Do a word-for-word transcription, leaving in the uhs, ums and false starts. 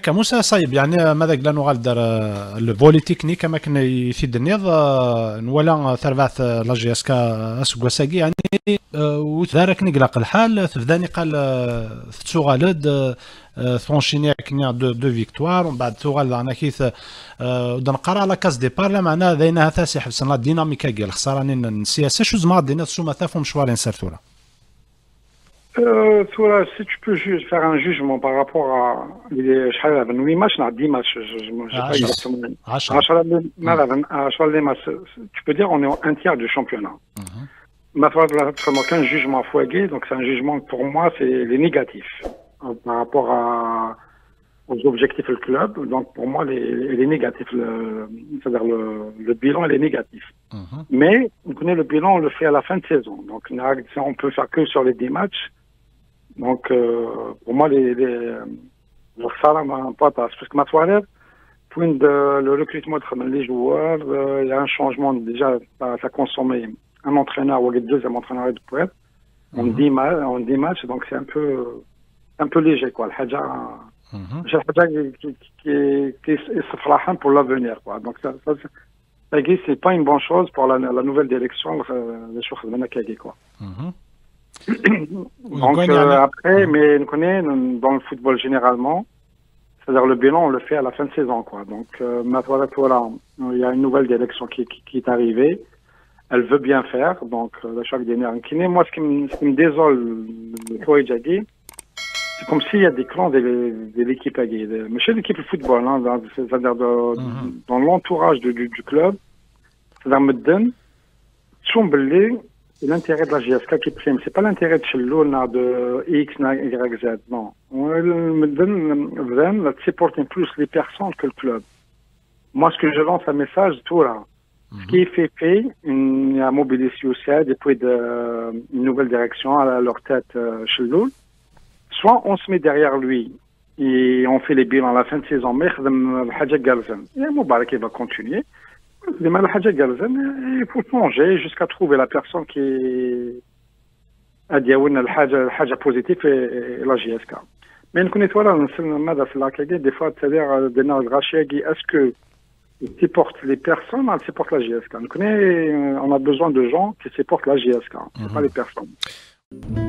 ياك موسى صايب يعني ماذا قلنا نغال دار الفولي تكنيك كما كنا يفيد النيض ولا ثربعت لاجي اسكا اسكو ساقي يعني وذارك نقلق الحال تبداني قال تسوغالد فرونشيني كنا دو دو فيكتوار ومن بعد تسوغال انا كيف دنقرا على كاس دي بار لما انا ذينا ثاسي حبسنا الديناميكا ديال الخسرانين السياسه شو زعما دينا تسوما ثافهم شوالين سرتولا. Euh, toi, si tu peux juste faire un jugement par rapport à les huit matchs, non, dix matchs, je ne sais pas exactement. Tu peux dire on est un tiers du championnat. Ma foi, aucun jugement fougué, donc c'est un jugement pour moi, c'est les négatifs par rapport à, aux objectifs du club. Donc pour moi, les, les négatifs, c'est-à-dire le, le bilan, il est négatif. Uh-huh. Mais on connaît le bilan, on le fait à la fin de saison. Donc on peut faire que sur les dix matchs. Donc, euh, pour moi, les, les, le salaire n'a pas de parce que ma toilette, point de le recrutement de les joueurs, euh, il y a un changement déjà, ça, ça consomme un entraîneur ou le deuxième entraîneur de poète, on dit mal, on dit match, donc c'est un peu, un peu léger quoi. Le Hadja, j'ai le Hadja qui qui qui se fera pour l'avenir quoi. Donc ça, ça c'est pas une bonne chose pour la, la nouvelle direction, les choses de Nakagi quoi. Donc euh, après, mais on connaît dans le football généralement, c'est-à-dire le bilan on le fait à la fin de saison quoi. Donc euh, maintenant voilà, il y a une nouvelle direction qui, qui, qui est arrivée, elle veut bien faire, donc la chaque dernière kiné. Moi ce qui me, ce qui me désole, le déjà dit, c'est comme s'il y a des clans de, de l'équipe à gagner, mais chez l'équipe de football, hein, c'est-à-dire de, mm-hmm. dans l'entourage du, du, du club, c'est-à-dire me donne, Tchoumbelé. C'est l'intérêt de la G S K qui prime. C'est pas l'intérêt de Chelloul, de X, Y, Z. Non. On me donne vraiment de supporter plus les personnes que le club. Moi, ce que je lance un message, tout là. Mm-hmm. Ce qui est fait, fait, il y a mobilisé aussi, depuis de, une nouvelle direction à leur tête, Chelloul. Soit on se met derrière lui et on fait les bilans à la fin de saison. Mais le Hadja Galzen. Et Moubarak, il va continuer. Il faut changer jusqu'à trouver la personne qui a dit le positif et la G S K. Mais nous connaissons des fois, c'est-à-dire est-ce que ils supportent les personnes, ils supportent la G S K. On a besoin de gens qui supportent la G S K, ce n'est pas les personnes.